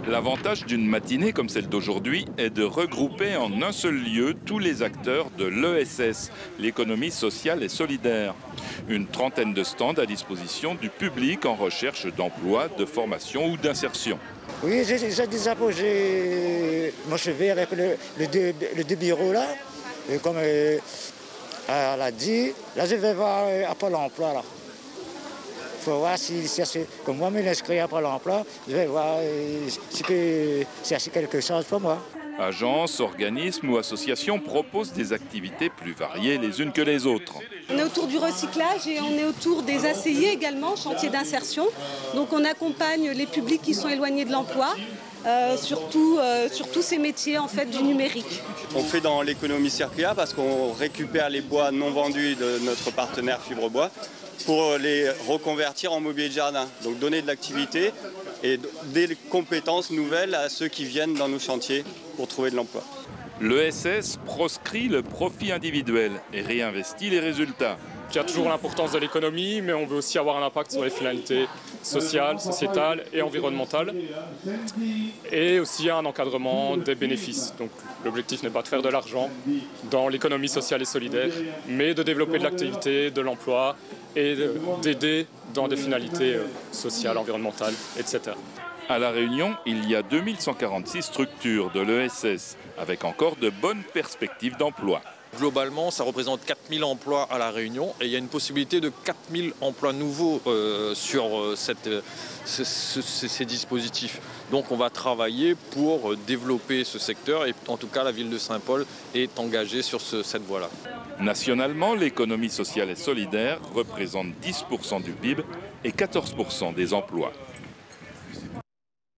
L'avantage d'une matinée comme celle d'aujourd'hui est de regrouper en un seul lieu tous les acteurs de l'ESS, l'économie sociale et solidaire. Une trentaine de stands à disposition du public en recherche d'emploi, de formation ou d'insertion. Oui, j'ai déjà posé mon chevet avec le deux bureaux là. Et comme elle a dit, là je vais voir à Pôle emploi là. Il faut voir si comme moi, me l'inscris à Pôle emploi, je vais voir si peut chercher quelque chose pour moi. Agences, organismes ou associations proposent des activités plus variées les unes que les autres. On est autour du recyclage et on est autour des ACI également, chantier d'insertion. Donc on accompagne les publics qui sont éloignés de l'emploi, sur tous ces métiers en fait, du numérique. On fait dans l'économie circulaire parce qu'on récupère les bois non vendus de notre partenaire Fibrebois pour les reconvertir en mobilier de jardin. Donc donner de l'activité et des compétences nouvelles à ceux qui viennent dans nos chantiers pour trouver de l'emploi. L'ESS proscrit le profit individuel et réinvestit les résultats. Il y a toujours l'importance de l'économie, mais on veut aussi avoir un impact sur les finalités sociales, sociétales et environnementales. Et aussi un encadrement des bénéfices. Donc l'objectif n'est pas de faire de l'argent dans l'économie sociale et solidaire, mais de développer de l'activité, de l'emploi et d'aider dans des finalités sociales, environnementales, etc. À La Réunion, il y a 2146 structures de l'ESS, avec encore de bonnes perspectives d'emploi. Globalement, ça représente 4000 emplois à La Réunion et il y a une possibilité de 4000 emplois nouveaux sur ces dispositifs. Donc on va travailler pour développer ce secteur et en tout cas la ville de Saint-Paul est engagée sur cette voie-là. Nationalement, l'économie sociale et solidaire représente 10% du PIB et 14% des emplois.